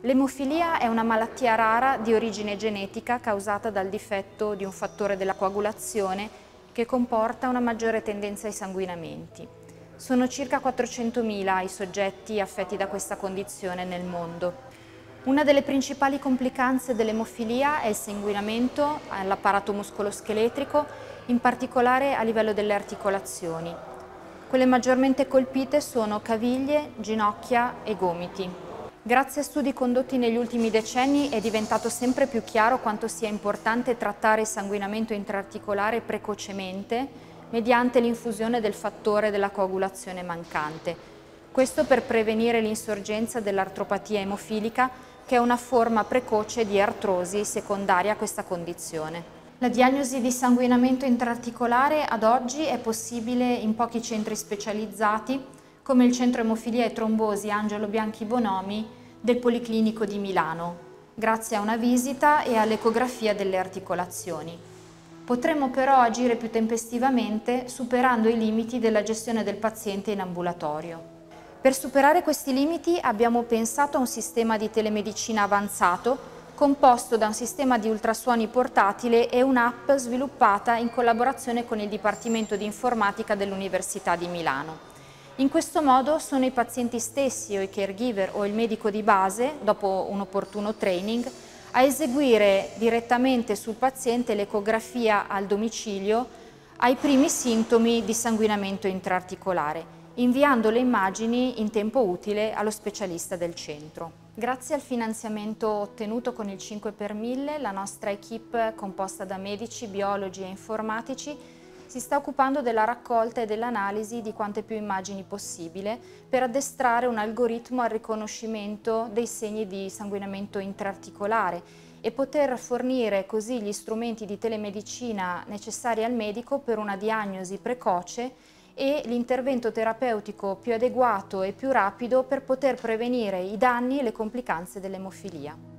L'emofilia è una malattia rara di origine genetica causata dal difetto di un fattore della coagulazione che comporta una maggiore tendenza ai sanguinamenti. Sono circa 400.000 i soggetti affetti da questa condizione nel mondo. Una delle principali complicanze dell'emofilia è il sanguinamento all'apparato muscoloscheletrico, in particolare a livello delle articolazioni. Quelle maggiormente colpite sono caviglie, ginocchia e gomiti. Grazie a studi condotti negli ultimi decenni è diventato sempre più chiaro quanto sia importante trattare il sanguinamento intraarticolare precocemente mediante l'infusione del fattore della coagulazione mancante. Questo per prevenire l'insorgenza dell'artropatia emofilica, che è una forma precoce di artrosi secondaria a questa condizione. La diagnosi di sanguinamento intraarticolare ad oggi è possibile in pochi centri specializzati, come il Centro Emofilia e Trombosi Angelo Bianchi Bonomi del Policlinico di Milano, grazie a una visita e all'ecografia delle articolazioni. Potremmo però agire più tempestivamente superando i limiti della gestione del paziente in ambulatorio. Per superare questi limiti abbiamo pensato a un sistema di telemedicina avanzato composto da un sistema di ultrasuoni portatile e un'app sviluppata in collaborazione con il Dipartimento di Informatica dell'Università di Milano. In questo modo sono i pazienti stessi o i caregiver o il medico di base, dopo un opportuno training, a eseguire direttamente sul paziente l'ecografia al domicilio ai primi sintomi di sanguinamento intraarticolare, inviando le immagini in tempo utile allo specialista del centro. Grazie al finanziamento ottenuto con il 5 per 1000, la nostra equipe, composta da medici, biologi e informatici, si sta occupando della raccolta e dell'analisi di quante più immagini possibile per addestrare un algoritmo al riconoscimento dei segni di sanguinamento intraarticolare e poter fornire così gli strumenti di telemedicina necessari al medico per una diagnosi precoce e l'intervento terapeutico più adeguato e più rapido per poter prevenire i danni e le complicanze dell'emofilia.